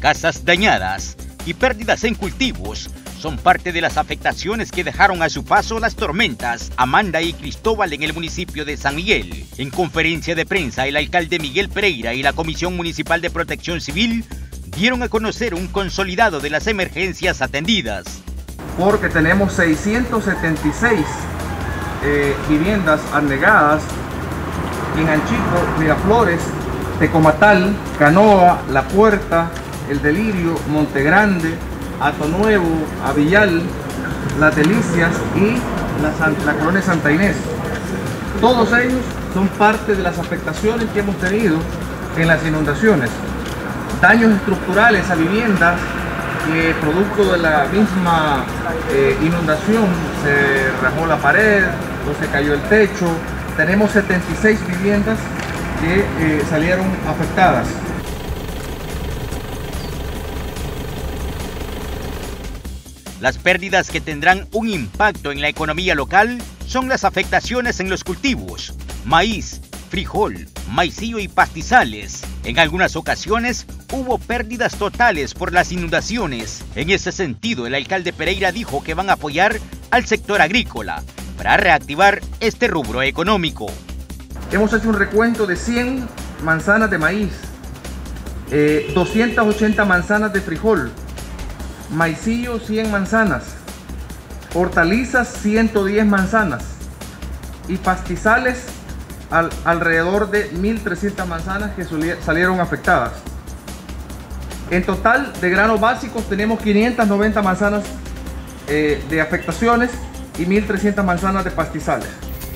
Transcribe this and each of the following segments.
Casas dañadas y pérdidas en cultivos son parte de las afectaciones que dejaron a su paso las tormentas Amanda y Cristóbal en el municipio de San Miguel. En conferencia de prensa, el alcalde Miguel Pereira y la Comisión Municipal de Protección Civil dieron a conocer un consolidado de las emergencias atendidas. Porque tenemos 676 viviendas anegadas en Anchico, Miraflores, Tecomatal, Canoa, La Puerta, El Delirio, Montegrande, Hato Nuevo, Avillal, Las Delicias y la colonia Santa Inés. Todos ellos son parte de las afectaciones que hemos tenido en las inundaciones. Daños estructurales a viviendas que producto de la misma inundación se rajó la pared o se cayó el techo. Tenemos 76 viviendas que salieron afectadas. Las pérdidas que tendrán un impacto en la economía local son las afectaciones en los cultivos, maíz, frijol, maicillo y pastizales. En algunas ocasiones hubo pérdidas totales por las inundaciones. En ese sentido, el alcalde Pereira dijo que van a apoyar al sector agrícola para reactivar este rubro económico. Hemos hecho un recuento de 100 manzanas de maíz, 280 manzanas de frijol, maicillo 100 manzanas, hortalizas 110 manzanas y pastizales alrededor de 1.300 manzanas que salieron afectadas. En total de granos básicos tenemos 590 manzanas de afectaciones y 1.300 manzanas de pastizales.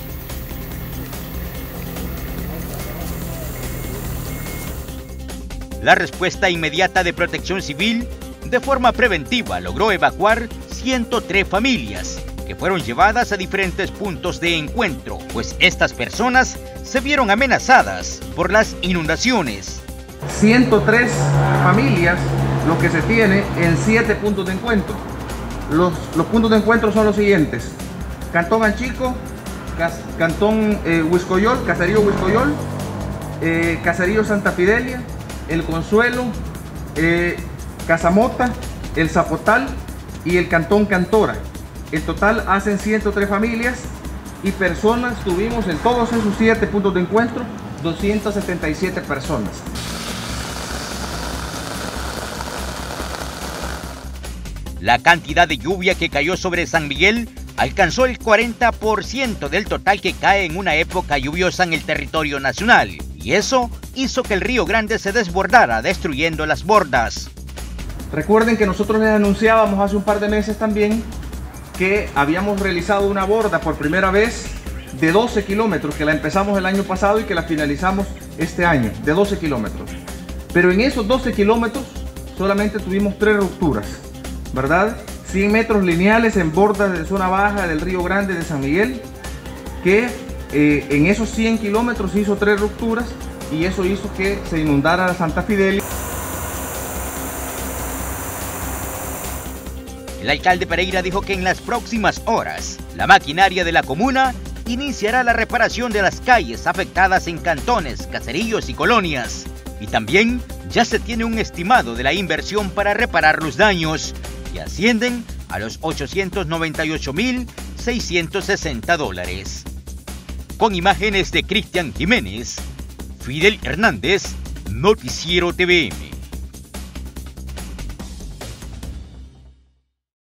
La respuesta inmediata de Protección Civil de forma preventiva logró evacuar 103 familias que fueron llevadas a diferentes puntos de encuentro, pues estas personas se vieron amenazadas por las inundaciones. 103 familias, lo que se tiene en 7 puntos de encuentro. Los puntos de encuentro son los siguientes: Cantón Anchico, Cantón Huiscoyol, Caserío Huiscoyol, Caserío Santa Fidelia, El Consuelo, Casamota, El Zapotal y el Cantón Cantora. En total hacen 103 familias y personas. Tuvimos en todos esos 7 puntos de encuentro 277 personas. La cantidad de lluvia que cayó sobre San Miguel alcanzó el 40% del total que cae en una época lluviosa en el territorio nacional, y eso hizo que el Río Grande se desbordara, destruyendo las bordas. Recuerden que nosotros les anunciábamos hace un par de meses también que habíamos realizado una borda por primera vez de 12 kilómetros, que la empezamos el año pasado y que la finalizamos este año, de 12 kilómetros. Pero en esos 12 kilómetros solamente tuvimos 3 rupturas, ¿verdad? 100 metros lineales en bordas de zona baja del Río Grande de San Miguel, que en esos 100 kilómetros hizo 3 rupturas y eso hizo que se inundara la Santa Fidelia. El alcalde Pereira dijo que en las próximas horas, la maquinaria de la comuna iniciará la reparación de las calles afectadas en cantones, caseríos y colonias. Y también ya se tiene un estimado de la inversión para reparar los daños, que ascienden a los $898.660. Con imágenes de Cristian Jiménez, Fidel Hernández, Noticiero TVM.